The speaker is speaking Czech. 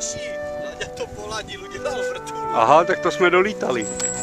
Hoši, Láďa to poladil, udělal vrtulu. Aha, tak to jsme dolítali.